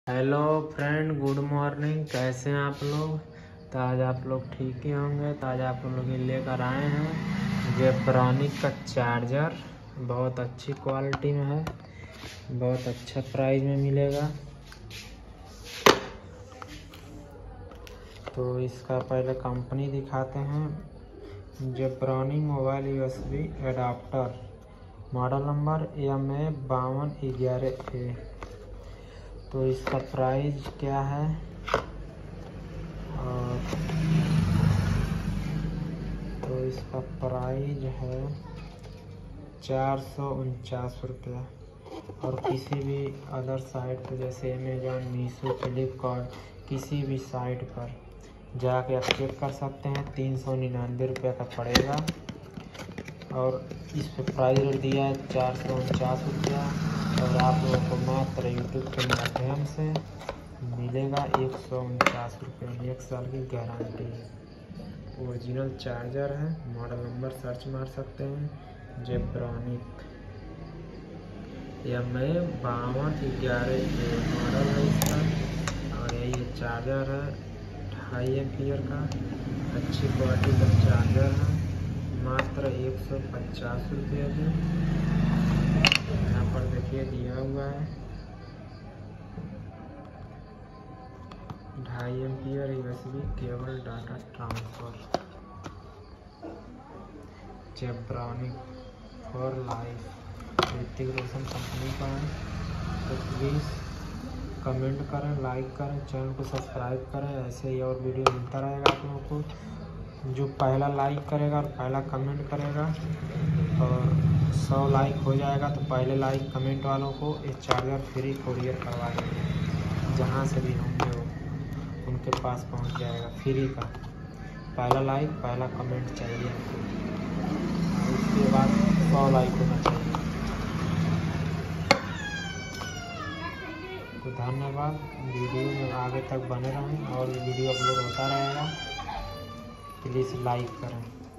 Hello friend, good morning. कैसे हैं आप लोग? तो आज आप लोग ठीक ही होंगे। तो आज आप लोग लेकर आए हैं जेब्रानिक का चार्जर। बहुत अच्छी क्वालिटी में है, बहुत अच्छा प्राइस में मिलेगा। तो इसका पहले कंपनी दिखाते हैं। Zebronics mobile USB adapter, model number MA5211A। तो इसका प्राइस क्या है? और तो इसका प्राइस है 449 रुपया। और किसी भी अदर साइट पर जैसे अमेजॉन, मीशो, फ्लिपकार्ट, किसी भी साइट पर जाके आप चेक कर सकते हैं, 399 रुपये का पड़ेगा। और इस पर प्राइस रेट दिया है 449 रुपया। और आप लोगों को मात्र यूट्यूब के माध्यम से मिलेगा 149 रुपये में। 1 साल की गारंटी है। ओरिजिनल चार्जर है। मॉडल नंबर सर्च मार सकते हैं, जेब्रानिक MA5211A मॉडल है इसका। और यही चार्जर है 2.5 एम्पीयर का, अच्छी क्वालिटी का चार्जर है। मात्र 150 रुपये में। यहाँ पर देखिए दिया हुआ है 2.5 ampere USB cable data transfer. Zebronics for life, Hrithik Roshan company का है। तो प्लीज़ कमेंट करें, लाइक करें, चैनल को सब्सक्राइब करें। ऐसे ही और वीडियो मिलता रहेगा आप लोगों को। जो पहला लाइक करेगा और पहला कमेंट करेगा और 100 लाइक हो जाएगा तो पहले लाइक कमेंट वालों को ये चार्जर फ्री कोरियर करवा देंगे। जहाँ से भी होंगे वो उनके पास पहुँच जाएगा फ्री का। पहला लाइक, पहला कमेंट चाहिए हमको। उसके बाद 100 लाइक होना चाहिए। तो धन्यवाद। वीडियो में आगे तक बने रहें और वीडियो अपलोड होता रहेगा। प्लीज़ लाइक करें।